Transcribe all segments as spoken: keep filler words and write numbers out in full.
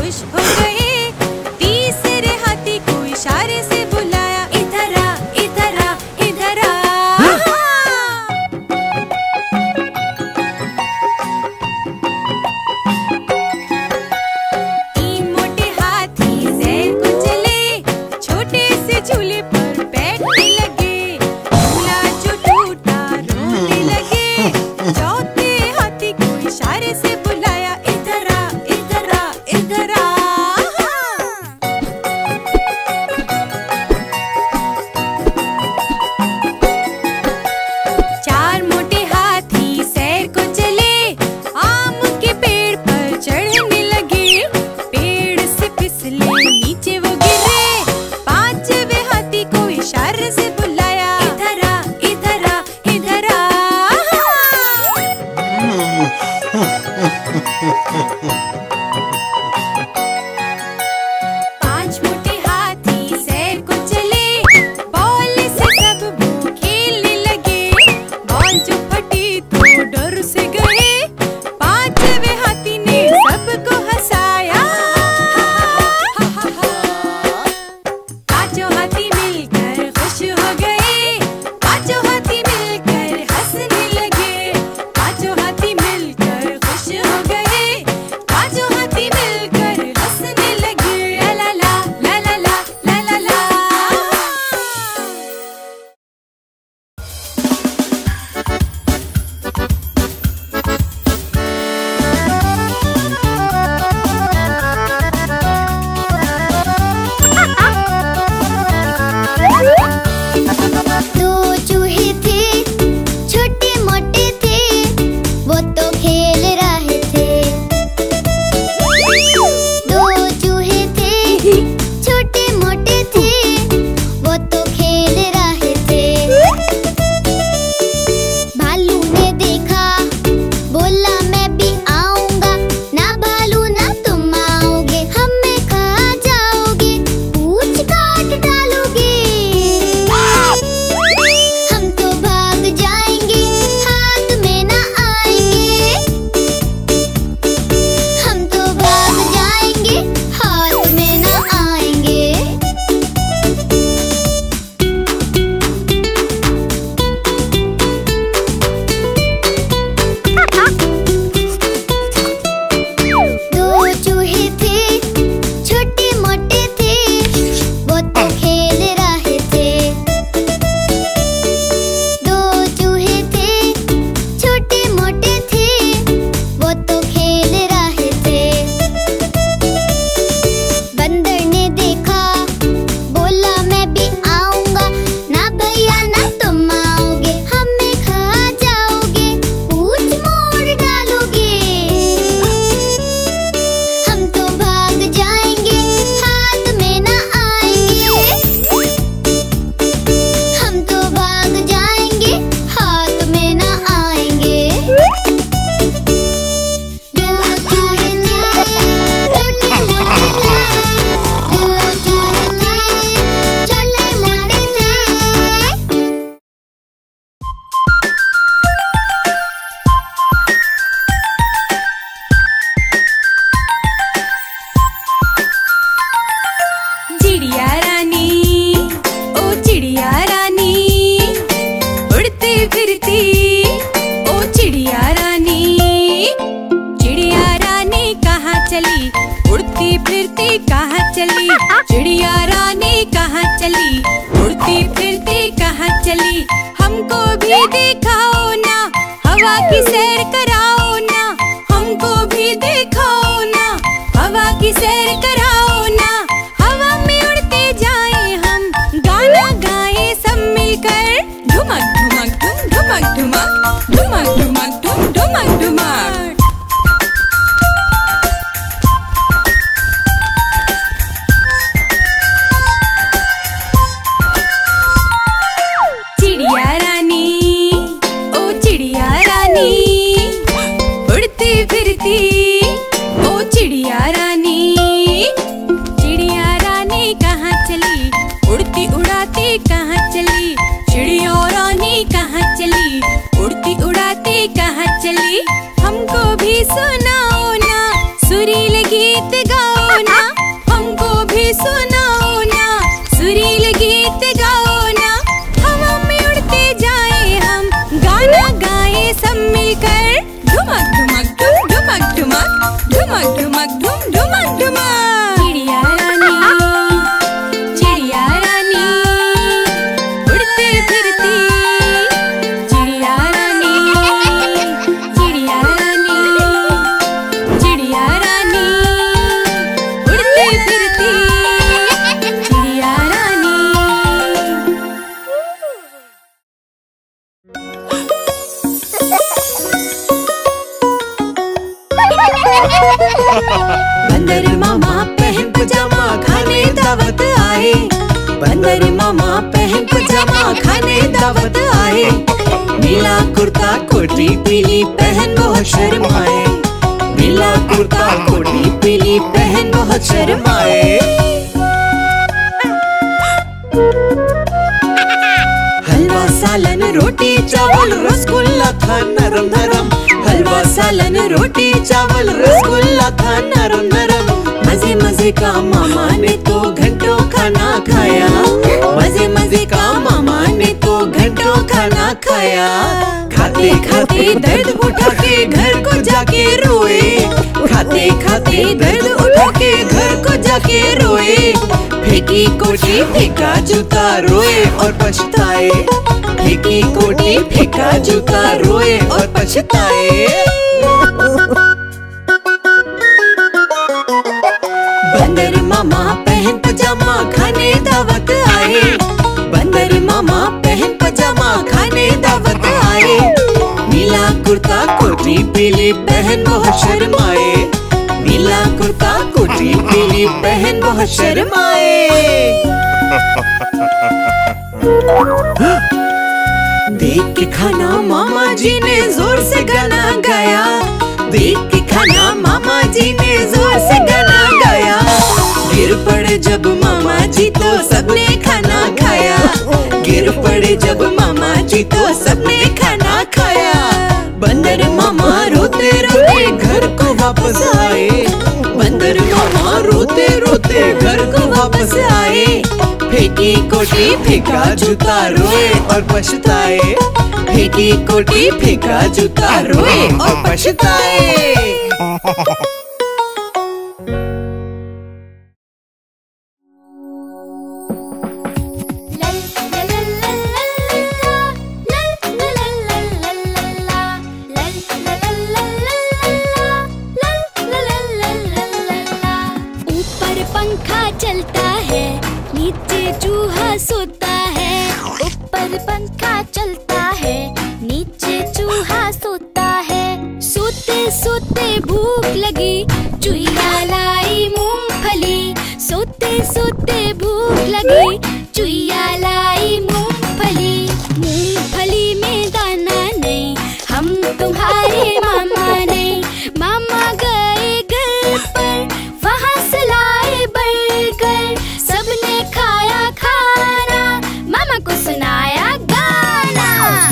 खुश हो गए। तीसरे हाथी को इशारे से बुलाया, इधर आ इधर आ इधर आ। तीन मोटे हाथी सैर को चले, छोटे से झूले पर बैठने लगे। झूला जो टूटा रोने लगे। चौथे हाथी को इशारे से बुलाया, इधर आ इधर आ इधर आ। चार मोटे हाथी सैर को चले, आम के पेड़ पर चढ़ने लगे। पेड़ से फिसले नीचे वो गिरे। पांचवे हाथी को इशारे से बुलाया, इधर आ इधर आ इधर आ। पांच मोटे हाथी सैर को चले, बॉल से सब वो खेलने लगे। बॉल जो फटी तो डर से गए। पांचवे हाथी ने सबको हंसाया। पांचों हाथी मिलकर खुश हो गए। पांचों हाथी मिलकर हंसने लगे। पांचों हाथी मिलकर खुश हो गए। पांचों हाथी मिलकर हंसने लगे। ला ला ला ला ला ला ला ला। दो चूहे थे, छोटे मोटे थे, वो तो खेल रहे थे। दो चूहे थे, छोटे मोटे थे, वो तो खेल रहे थे। भालू ने देखा, बोला मैं भी आऊंगा। ना भालू ना तुम आओगे, हमें खा जाओगे, पूंछ काट डालोगे। हम तो भाग जाएंगे, हाथ में ना आएंगे। हम तो भाग जाएंगे, हाथ में ना आएंगे। दो चूहे थे, छोटे मोटे थे, वो तो खेल रहे थे। दो चूहे थे, छोटे मोटे थे, वो तो खेल रहे थे। बंदर ने देखा, बोला मैं भी आऊंगा। ना भैया ना तुम आओगे, हमें खा जाओगे, पूंछ मोड़ डालोगे। हम तो भाग जाएंगे, हाथ में ना आएंगे। हम तो भाग जाएंगे, हाथ में ना आएंगे। दो चूहे थे, छोटे मोटे थे, दो चूहे थे, छोटे मोटे थे। चिड़िया रानी, ओ चिड़िया रानी, उड़ती फिरती ओ चिड़िया रानी। चिड़िया रानी कहाँ चली, उड़ती फिरती कहाँ चली। चिड़िया रानी कहाँ चली, उड़ती फिरती कहाँ चली। हमको भी दिखाओ ना, हवा की सैर कराओ ना। हमको भी दिखाओ ना, हवा की सैर कराओ ना। हवा में उड़ते जाएं हम, गाना गाएं सब मिलकर। धुमक धुमक धुम धुमक धुमक, धुमक धुमक धुम धुमक धुमक। चिड़िया रानी, ओ चिड़िया रानी, उड़ती फिरती ओ चिड़िया रानी। चिड़िया रानी कहाँ चली, उड़ती उड़ाती कहाँ चली। चिड़िया रानी कहाँ चली, उड़ती उड़ाती कहाँ चली। हम दावत आए। नीला कुर्ता कोटी पीली पहन बहुत शर्माए। नीला कुर्ता कोटी पीली पहन बहुत शर्माए। हलवा सालन रोटी चावल रसगुल्ला था नरम नरम। हलवा सालन रोटी चावल रसगुल्ला था नरम नरम। मजे मजे का मामा ने तो घंटों खाना खाया। मजे मजे का मामा ने तो घंटों खाना खाया। खाते खाते दर्द उठा के घर को जाके रोए। खाते खाते दर्द उठा के घर को जाके रोए। फेंकी कोटी फेंका जूता रोए और पछताए। फेंकी कोटी फेंका जूता रोए और पछताए। बंदर मामा पहन पजामा खाने दावत आए। बंदर मामा पहन पजामा खाने दावत आए। नीला कुर्ता कोटी पीली पहन बहुत शर्माए। नीला कुर्ता कोटी पीली पहन बहुत शर्माए। देख के खाना मामा जी ने जोर से गाना गाया। देख के खाना मामा जी ने जोर से गाना गाया। गिर पड़े जब मामा जी तो सबने खाना खाया। गिर पड़े जब मामा जी तो सबने खाना खाया। बंदर मामा रोते रोते घर को वापस आए। बंदर मामा रोते रोते घर को वापस आए। फेंकी कोटी फेंका जूता रोए और पछताए। फेंकी कोटी फेंका जूता रोए और पछताए। ऊपर पंखा चलता है, नीचे चूहा सोता है। ऊपर पंखा चलता है, नीचे चूहा सोता है। सोते सोते भूख लगी, चुईया लाई मूंगफली। सोते सोते भूख लगी, चुईया लाई मूंगफली। मूंगफली में दाना नहीं, हम तुम्हारे मामा नहीं। मामा गए घर पर, वहाँ से लाए बर्गर। सबने खाया खाना, मामा को सुनाया गाना।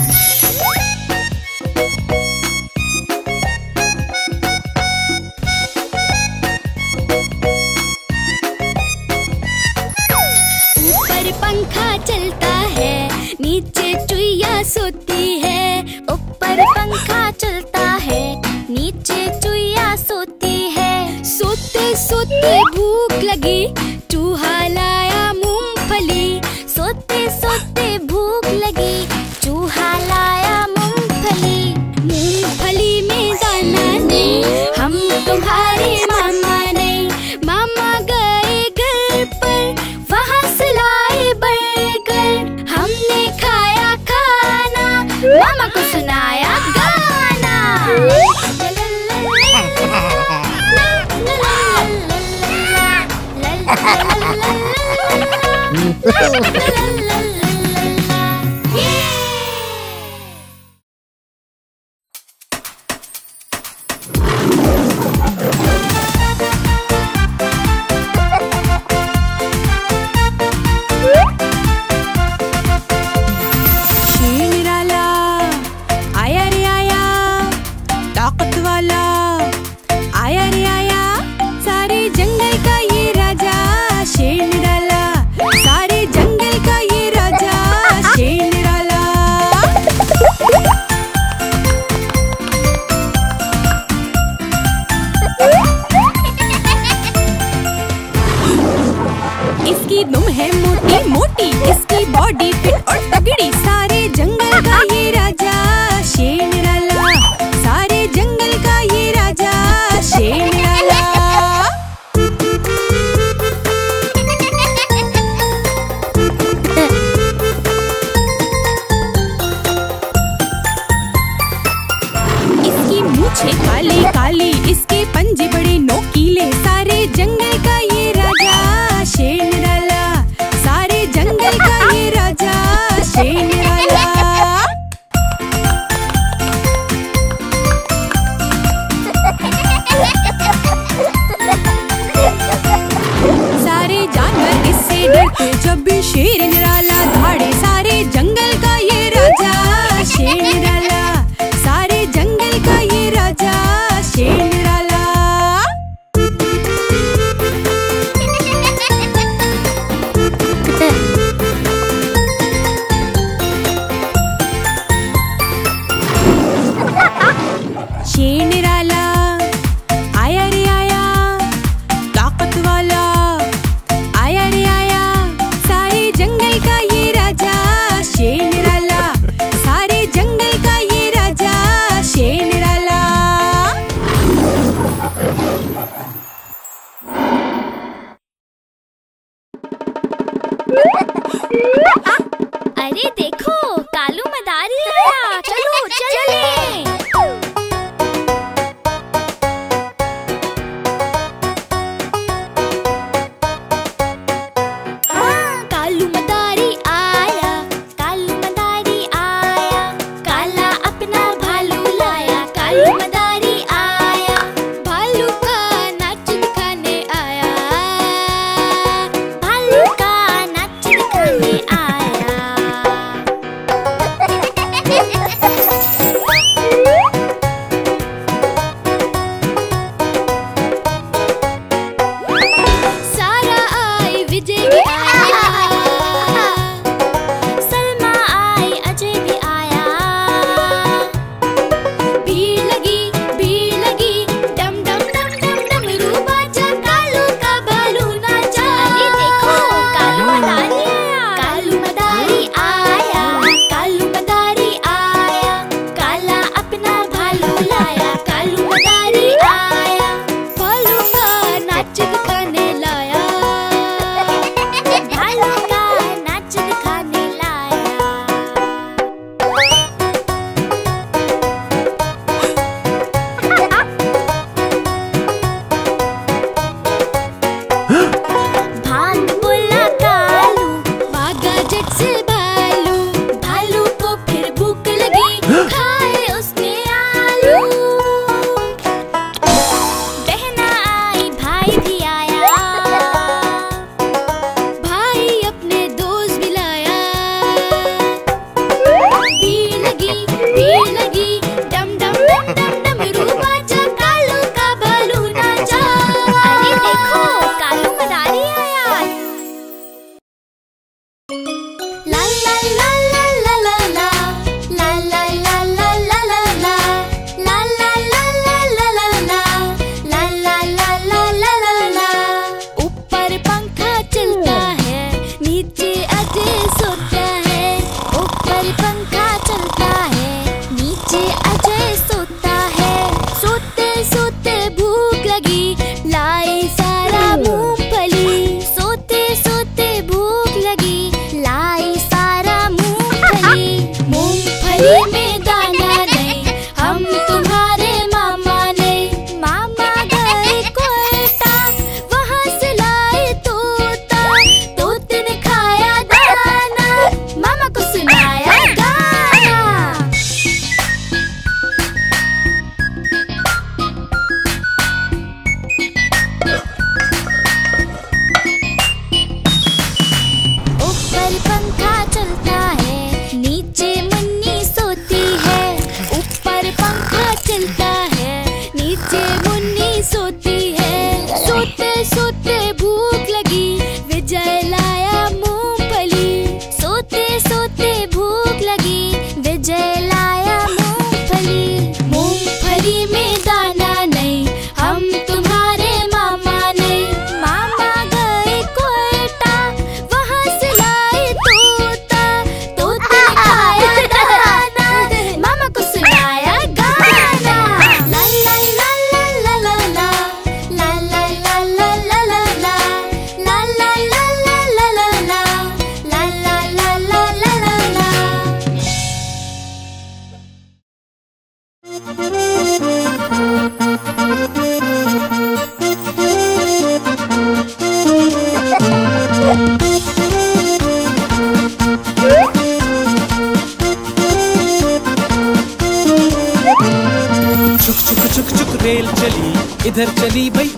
ऊपर पंखा चलता है, नीचे चुईया सोती है। ऊपर पंखा चलता है, नीचे चुईया सोती है। सोते सोते भूख लगी, चूहा लाया मूंगफली। सोते सोते भूख लगी, चूहा लाया मूंगफली। मूंगफली में दाना नहीं, हम तुम्हारे मामा नहीं। मामा गए घर पर, वहाँ से लाए बर्गर। हमने खाया खाना, मामा को सुनाया गाना। इसकी दुम है मोटी मोटी, इसकी बॉडी फिट और तगड़ी। सारे जंगल का ये राजा शेर निराला। सारे जंगल का ये राजा शेर निराला। इसकी मूछें काली काली, इसके पंजे बड़े नोकीले। सारे जंगल का ये राजा शेर निराला। सारे जंगल का ये राजा शेर निराला। जब भी शेर निराला धाड़े सारे जंगल का ये राजा। शेर निराला सारे जंगल का ये राजा। शेर निराला शेर निराला आया रे आया ताकत वाला। आया रे आया सारे जंगल का ये राजा। शेर निराला सारे जंगल का ये राजा। शेर निराला अरे देखो कालू मदारी आया। चलो चले।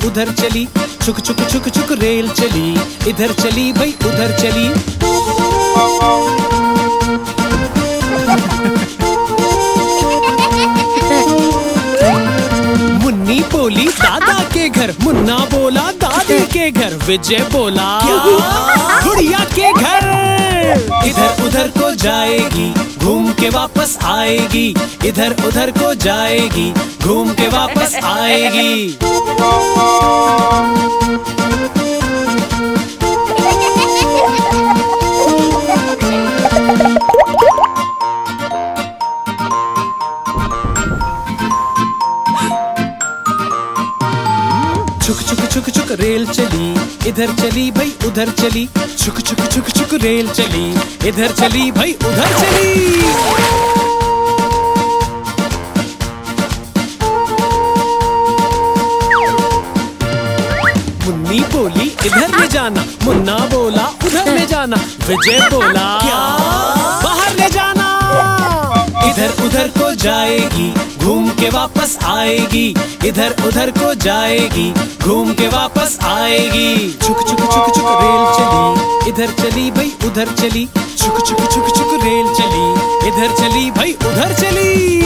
उधर चली, छुक छुक छुक छुक रेल चली, इधर चली भाई उधर चली। मुन्नी बोली दादा के घर, मुन्ना बोला दादी के घर, विजय बोला गुड़िया के घर। इधर उधर को जाएगी, घूम के वापस आएगी, इधर उधर को जाएगी, घूम के वापस आएगी। छुक छुक छुक छुक रेल चली, इधर चली भाई उधर चली, छुक छुक छुक छुक रेल चली, इधर चली भाई उधर चली। मुन्नी बोली इधर ले जाना, मुन्ना बोला उधर ले जाना, विजय बोला बाहर ले जाना। इधर उधर को जाएगी, घूम के वापस आएगी, इधर उधर को जाएगी, घूम के वापस आएगी। छुक छुक छुक छुक रेल चली, इधर चली भाई उधर चली, छुक छुक छुक छुक रेल चली, इधर चली भाई उधर चली।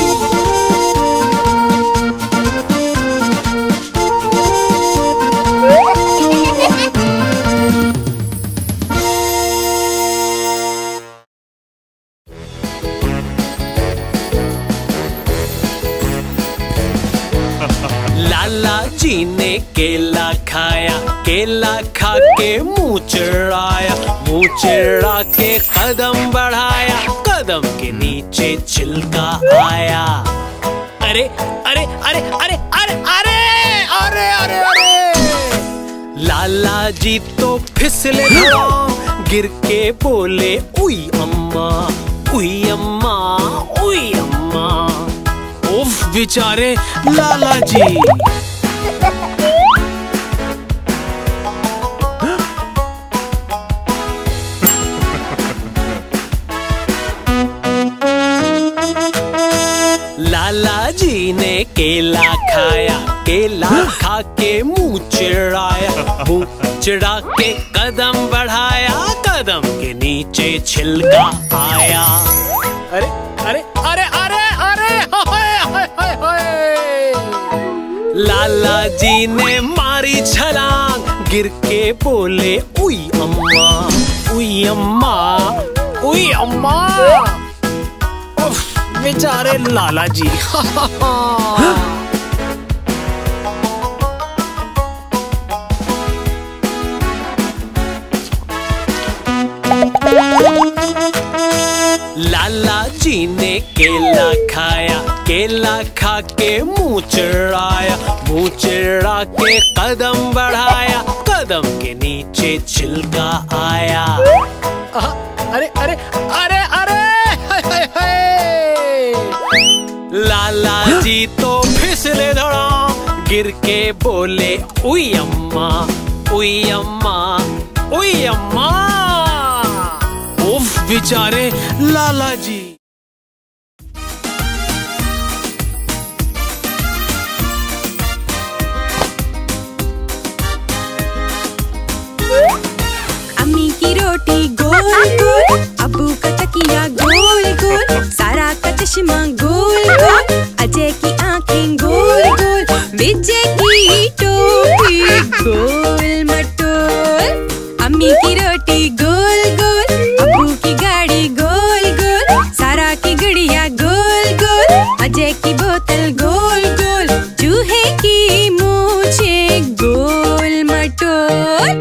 लाला जी ने केला खाया, केला खा के मुंह चिढ़ाया, मुंह चिढ़ा के कदम बढ़ाया, कदम के नीचे छिलका आया। अरे अरे अरे अरे अरे अरे अरे अरे अरे लाला जी तो फिसले धड़ाम, गिर के बोले उई अम्मा, उई अम्मा, उई अम्मा। उफ बेचारे लाला जी। लाला जी ने केला खाया, केला खा के मुंह चिढ़ाया, मुंह चिढ़ा के कदम बढ़ाया, कदम के नीचे छिलका आया। अरे अरे अरे अरे अरे हाय हाय हाय हाय। लाला जी ने मारी छलांग, गिर के बोले उई अम्मा, उई अम्मा, उई अम्मा। उफ बेचारे लाला जी। लाला जी ने केला खाया, केला खा के मुंह चिढ़ाया, मुंह चिढ़ा के कदम बढ़ाया, कदम के नीचे छिलका आया। अरे अरे अरे अरे हाय हाय हाय। लाला जी तो फिसले धड़ाम, गिर के बोले उई अम्मा, उई अम्मा, उई अम्मा। उफ बेचारे लाला जी। अम्मी की रोटी गोल गोल, अब्बू का तकिया गोल गोल, सारा का चश्मा गोल गोल, अजय की आंखें गोल गोल, विजय की टोपी गोल मटोल। अम्मी की रोटी गोल गोल, अब्बू की गाड़ी गोल गोल, सारा की गुड़िया गोल गोल, अजय की बोतल गोल गोल, चूहे की मूछे गोल मटोल।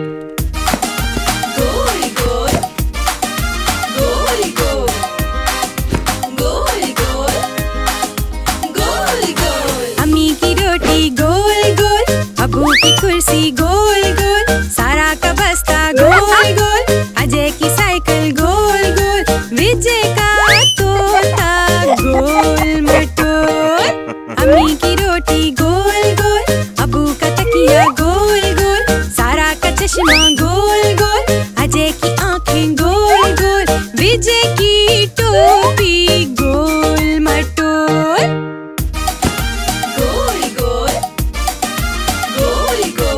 अब्बू की कुर्सी गोल गोल, सारा का बस्ता गोल गोल, अजय की साइकिल गोल गोल, विजय का तोता गोल मटोल। अम्मी की रोटी गोल गोल, अब्बू का तकिया गोल गोल, सारा का चश्मा गोल गोल, अजय की आंखें गोल गोल, विजय की टोपी गोल मटोल। गोल गोल गोल गोल।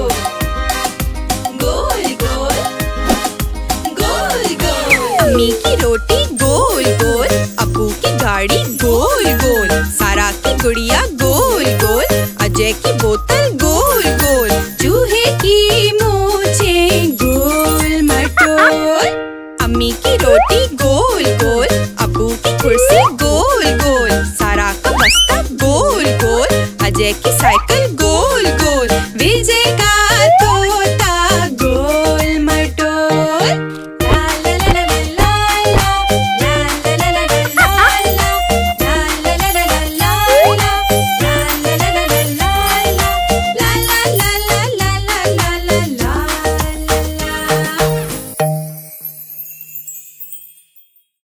मम्मी की रोटी गोल गोल।